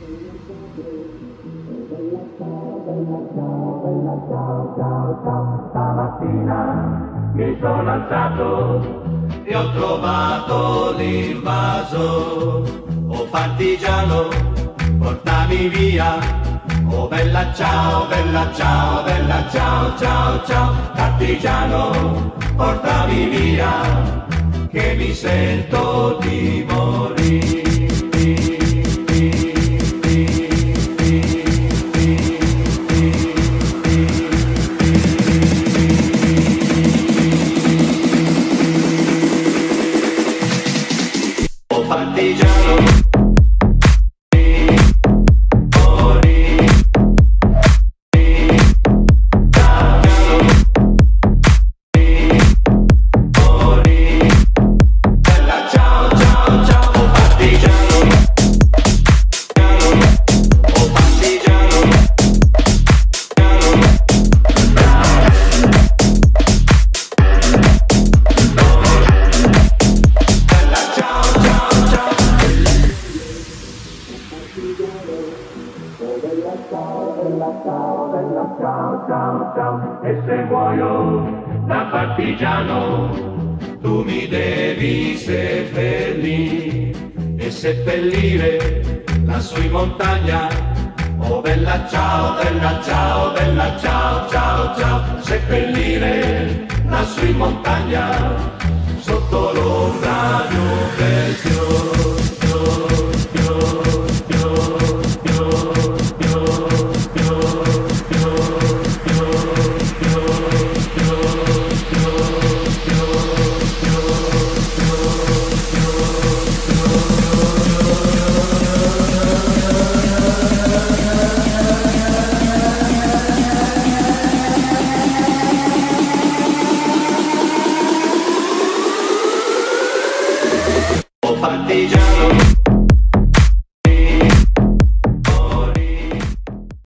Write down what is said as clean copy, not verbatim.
Stamattina mi sono alzato e ho trovato l'invaso. Oh partigiano, portami via. Oh bella ciao, bella ciao, bella ciao, ciao, ciao. Partigiano, portami via, che mi sento di morire. Partigiano, ciao, ciao, ciao. E se muoio da partigiano, tu mi devi seppellire e seppellire lassù in montagna. Oh bella ciao, bella ciao, bella ciao, ciao, ciao. Seppellire lassù in montagna, sotto l'ombra di un bel fiore. Partigiano.